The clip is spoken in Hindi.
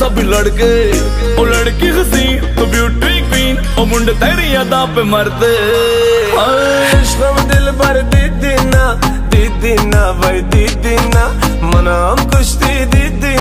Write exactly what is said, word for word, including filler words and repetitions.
सभी लड़के ओ लड़की हसी तो ब्यूटी क्वीन ओ मुंडे तेरी यादा पे मरते। इश्क में दिल भर दीदी ना दीदी ना भाई दीदी ना मना हम कुश्ती दीदी।